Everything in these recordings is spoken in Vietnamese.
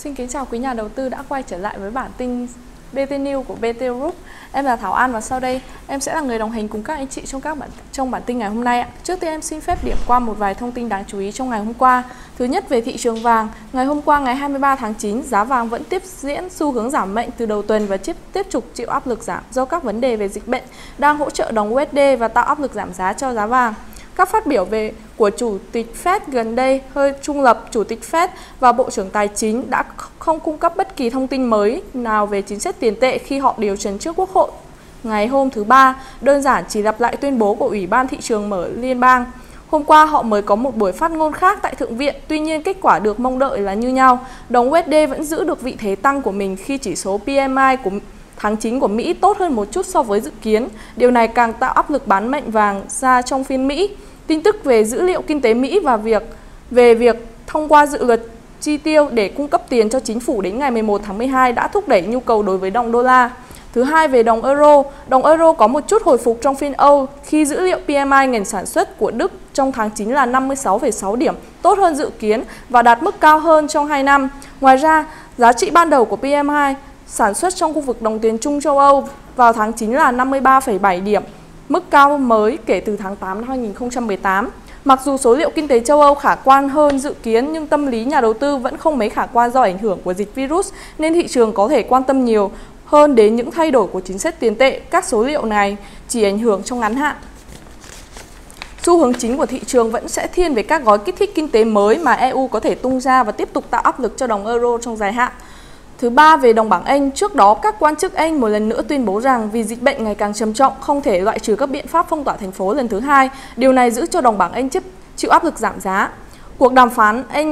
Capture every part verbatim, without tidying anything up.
Xin kính chào quý nhà đầu tư đã quay trở lại với bản tin bê tê News của bê tê Group. Em là Thảo An và sau đây em sẽ là người đồng hành cùng các anh chị trong các bản trong bản tin ngày hôm nay ạ. Trước tiên em xin phép điểm qua một vài thông tin đáng chú ý trong ngày hôm qua. Thứ nhất, về thị trường vàng, ngày hôm qua ngày hai mươi ba tháng chín, giá vàng vẫn tiếp diễn xu hướng giảm mạnh từ đầu tuần và tiếp tiếp tục chịu áp lực giảm do các vấn đề về dịch bệnh đang hỗ trợ đồng u ét đê và tạo áp lực giảm giá cho giá vàng. Các phát biểu về của Chủ tịch Fed gần đây hơi trung lập. Chủ tịch Fed và Bộ trưởng Tài chính đã không cung cấp bất kỳ thông tin mới nào về chính sách tiền tệ khi họp điều trần trước Quốc hội ngày hôm thứ Ba, đơn giản chỉ lặp lại tuyên bố của Ủy ban Thị trường Mở Liên bang. Hôm qua họ mới có một buổi phát ngôn khác tại Thượng viện, tuy nhiên kết quả được mong đợi là như nhau. Đồng u ét đê vẫn giữ được vị thế tăng của mình khi chỉ số pê em i của tháng chín của Mỹ tốt hơn một chút so với dự kiến. Điều này càng tạo áp lực bán mạnh vàng ra trong phiên Mỹ. Tin tức về dữ liệu kinh tế Mỹ và việc về việc thông qua dự luật chi tiêu để cung cấp tiền cho chính phủ đến ngày mười một tháng mười hai đã thúc đẩy nhu cầu đối với đồng đô la. Thứ hai, về đồng euro, đồng euro có một chút hồi phục trong phiên Âu khi dữ liệu pê em i ngành sản xuất của Đức trong tháng chín là năm mươi sáu phẩy sáu điểm, tốt hơn dự kiến và đạt mức cao hơn trong hai năm. Ngoài ra, giá trị ban đầu của pê em i sản xuất trong khu vực đồng tiền chung châu Âu vào tháng chín là năm mươi ba phẩy bảy điểm, mức cao mới kể từ tháng tám năm hai nghìn không trăm mười tám. Mặc dù số liệu kinh tế châu Âu khả quan hơn dự kiến nhưng tâm lý nhà đầu tư vẫn không mấy khả quan do ảnh hưởng của dịch virus nên thị trường có thể quan tâm nhiều hơn đến những thay đổi của chính sách tiền tệ. Các số liệu này chỉ ảnh hưởng trong ngắn hạn. Xu hướng chính của thị trường vẫn sẽ thiên về các gói kích thích kinh tế mới mà e u có thể tung ra và tiếp tục tạo áp lực cho đồng euro trong dài hạn. Thứ ba, về đồng bảng Anh, trước đó các quan chức Anh một lần nữa tuyên bố rằng vì dịch bệnh ngày càng trầm trọng không thể loại trừ các biện pháp phong tỏa thành phố lần thứ hai. Điều này giữ cho đồng bảng Anh chịu áp lực giảm giá. Cuộc đàm phán Anh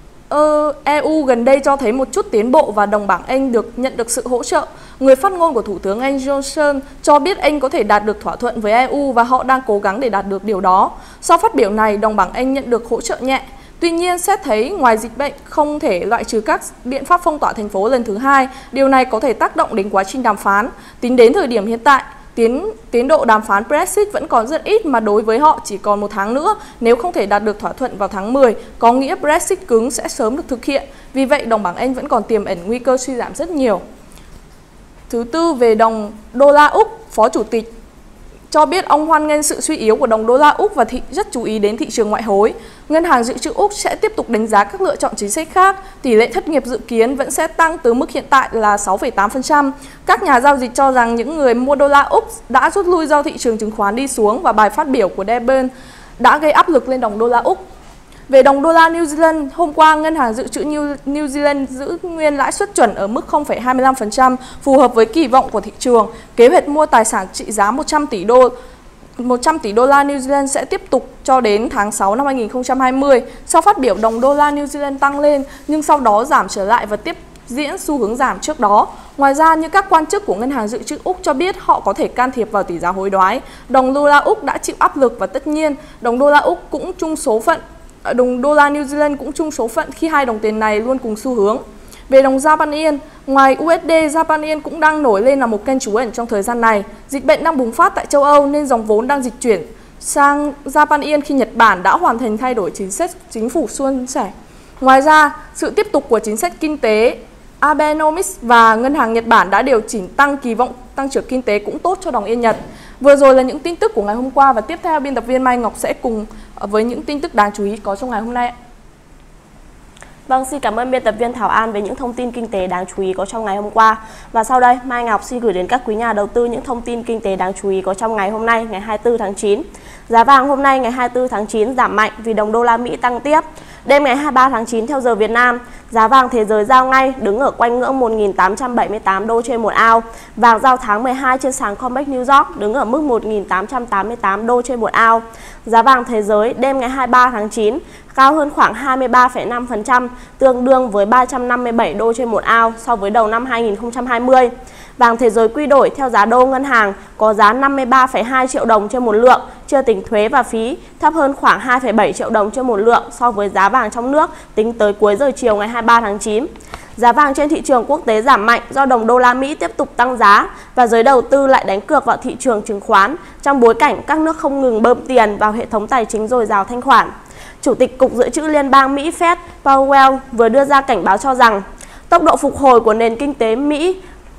e u gần đây cho thấy một chút tiến bộ và đồng bảng Anh được nhận được sự hỗ trợ. Người phát ngôn của Thủ tướng Anh Johnson cho biết Anh có thể đạt được thỏa thuận với e u và họ đang cố gắng để đạt được điều đó. Sau phát biểu này, đồng bảng Anh nhận được hỗ trợ nhẹ. Tuy nhiên, xét thấy ngoài dịch bệnh không thể loại trừ các biện pháp phong tỏa thành phố lần thứ hai, điều này có thể tác động đến quá trình đàm phán. Tính đến thời điểm hiện tại, tiến, tiến độ đàm phán Brexit vẫn còn rất ít mà đối với họ chỉ còn một tháng nữa. Nếu không thể đạt được thỏa thuận vào tháng mười, có nghĩa Brexit cứng sẽ sớm được thực hiện. Vì vậy, đồng bảng Anh vẫn còn tiềm ẩn nguy cơ suy giảm rất nhiều. Thứ tư, về đồng đô la Úc, Phó Chủ tịch cho biết ông hoan nghênh sự suy yếu của đồng đô la Úc và thị rất chú ý đến thị trường ngoại hối. Ngân hàng Dự trữ Úc sẽ tiếp tục đánh giá các lựa chọn chính sách khác. Tỷ lệ thất nghiệp dự kiến vẫn sẽ tăng từ mức hiện tại là sáu phẩy tám phần trăm. Các nhà giao dịch cho rằng những người mua đô la Úc đã rút lui do thị trường chứng khoán đi xuống và bài phát biểu của Debon đã gây áp lực lên đồng đô la Úc. Về đồng đô la New Zealand, hôm qua Ngân hàng Dự trữ New, New Zealand giữ nguyên lãi suất chuẩn ở mức không phẩy hai mươi lăm phần trăm, phù hợp với kỳ vọng của thị trường. Kế hoạch mua tài sản trị giá một trăm tỷ đô một trăm tỷ đô la New Zealand sẽ tiếp tục cho đến tháng sáu năm hai nghìn không trăm hai mươi. Sau phát biểu, đồng đô la New Zealand tăng lên nhưng sau đó giảm trở lại và tiếp diễn xu hướng giảm trước đó. Ngoài ra, như các quan chức của Ngân hàng Dự trữ Úc cho biết họ có thể can thiệp vào tỷ giá hối đoái. Đồng đô la Úc đã chịu áp lực và tất nhiên đồng đô la Úc cũng chung số phận Đồng đô la New Zealand cũng chung số phận khi hai đồng tiền này luôn cùng xu hướng. Về đồng Japan Yen, ngoài u ét đê, Japan Yen cũng đang nổi lên là một kênh trú ẩn trong thời gian này. Dịch bệnh đang bùng phát tại châu Âu nên dòng vốn đang dịch chuyển sang Japan Yen khi Nhật Bản đã hoàn thành thay đổi chính sách chính phủ suôn sẻ. Ngoài ra, sự tiếp tục của chính sách kinh tế Abenomics và Ngân hàng Nhật Bản đã điều chỉnh tăng kỳ vọng tăng trưởng kinh tế cũng tốt cho đồng yên Nhật. Vừa rồi là những tin tức của ngày hôm qua và tiếp theo biên tập viên Mai Ngọc sẽ cùng với những tin tức đáng chú ý có trong ngày hôm nay. Vâng, xin cảm ơn biên tập viên Thảo An về những thông tin kinh tế đáng chú ý có trong ngày hôm qua. Và sau đây, Mai Ngọc xin gửi đến các quý nhà đầu tư những thông tin kinh tế đáng chú ý có trong ngày hôm nay, ngày hai mươi tư tháng chín. Giá vàng hôm nay ngày hai mươi tư tháng chín giảm mạnh vì đồng đô la Mỹ tăng tiếp. Đêm ngày hai mươi ba tháng chín theo giờ Việt Nam, giá vàng thế giới giao ngay đứng ở quanh ngưỡng một nghìn tám trăm bảy mươi tám đô trên một ao. Vàng giao tháng mười hai trên sàn COMEX New York đứng ở mức một nghìn tám trăm tám mươi tám đô trên một ao. Giá vàng thế giới đêm ngày hai mươi ba tháng chín cao hơn khoảng hai mươi ba phẩy năm phần trăm, tương đương với ba trăm năm mươi bảy đô trên một ao so với đầu năm hai nghìn không trăm hai mươi. Vàng thế giới quy đổi theo giá đô ngân hàng có giá năm mươi ba phẩy hai triệu đồng trên một lượng, chưa tính thuế và phí, thấp hơn khoảng hai phẩy bảy triệu đồng trên một lượng so với giá vàng trong nước tính tới cuối giờ chiều ngày hai mươi ba tháng chín. Giá vàng trên thị trường quốc tế giảm mạnh do đồng đô la Mỹ tiếp tục tăng giá và giới đầu tư lại đánh cược vào thị trường chứng khoán trong bối cảnh các nước không ngừng bơm tiền vào hệ thống tài chính dồi dào thanh khoản. Chủ tịch Cục Dự trữ Liên bang Mỹ Fed Powell vừa đưa ra cảnh báo cho rằng Tốc độ phục hồi của nền kinh tế Mỹ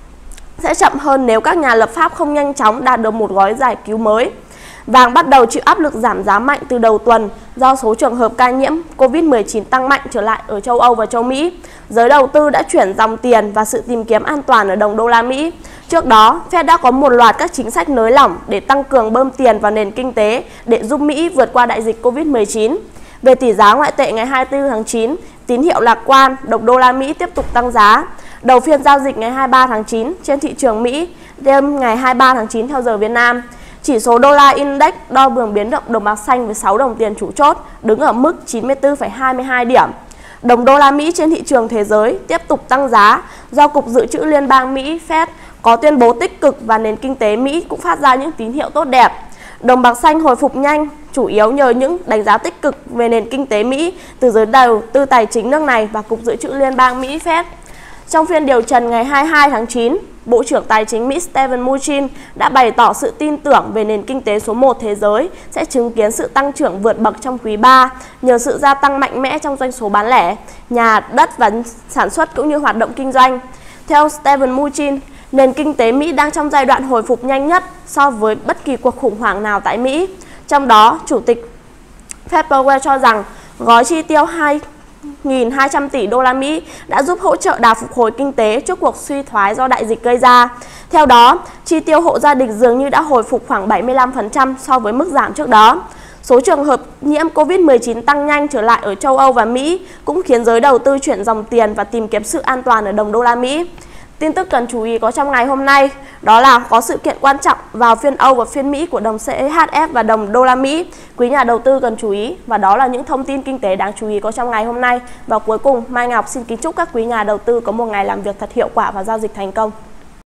sẽ chậm hơn nếu các nhà lập pháp không nhanh chóng đạt được một gói giải cứu mới. Vàng bắt đầu chịu áp lực giảm giá mạnh từ đầu tuần do số trường hợp ca nhiễm Covid mười chín tăng mạnh trở lại ở châu Âu và châu Mỹ. Giới đầu tư đã chuyển dòng tiền và sự tìm kiếm an toàn ở đồng đô la Mỹ. Trước đó, Fed đã có một loạt các chính sách nới lỏng để tăng cường bơm tiền vào nền kinh tế để giúp Mỹ vượt qua đại dịch Covid mười chín. Về tỷ giá ngoại tệ ngày hai mươi tư tháng chín, tín hiệu lạc quan, đồng đô la Mỹ tiếp tục tăng giá. Đầu phiên giao dịch ngày hai mươi ba tháng chín trên thị trường Mỹ, đêm ngày hai mươi ba tháng chín theo giờ Việt Nam, chỉ số đô la index đo lường biến động đồng bạc xanh với sáu đồng tiền chủ chốt đứng ở mức chín mươi tư phẩy hai mươi hai điểm. Đồng đô la Mỹ trên thị trường thế giới tiếp tục tăng giá do Cục Dự trữ Liên bang Mỹ Fed có tuyên bố tích cực và nền kinh tế Mỹ cũng phát ra những tín hiệu tốt đẹp. Đồng bạc xanh hồi phục nhanh, chủ yếu nhờ những đánh giá tích cực về nền kinh tế Mỹ từ giới đầu tư tài chính nước này và Cục Dự trữ Liên bang Mỹ Fed. Trong phiên điều trần ngày hai mươi hai tháng chín, Bộ trưởng Tài chính Mỹ Steven Mnuchin đã bày tỏ sự tin tưởng về nền kinh tế số một thế giới sẽ chứng kiến sự tăng trưởng vượt bậc trong quý ba nhờ sự gia tăng mạnh mẽ trong doanh số bán lẻ, nhà, đất và sản xuất cũng như hoạt động kinh doanh. Theo Steven Mnuchin, nền kinh tế Mỹ đang trong giai đoạn hồi phục nhanh nhất so với bất kỳ cuộc khủng hoảng nào tại Mỹ. Trong đó, Chủ tịch Fed Powell cho rằng gói chi tiêu hai nghìn hai trăm tỷ đô la Mỹ đã giúp hỗ trợ đà phục hồi kinh tế trước cuộc suy thoái do đại dịch gây ra. Theo đó, chi tiêu hộ gia đình dường như đã hồi phục khoảng bảy mươi lăm phần trăm so với mức giảm trước đó. Số trường hợp nhiễm Covid mười chín tăng nhanh trở lại ở châu Âu và Mỹ cũng khiến giới đầu tư chuyển dòng tiền và tìm kiếm sự an toàn ở đồng đô la Mỹ. Tin tức cần chú ý có trong ngày hôm nay đó là có sự kiện quan trọng vào phiên Âu và phiên Mỹ của đồng xê hát ép và đồng đô la Mỹ. Quý nhà đầu tư cần chú ý và đó là những thông tin kinh tế đáng chú ý có trong ngày hôm nay. Và cuối cùng, Mai Ngọc xin kính chúc các quý nhà đầu tư có một ngày làm việc thật hiệu quả và giao dịch thành công.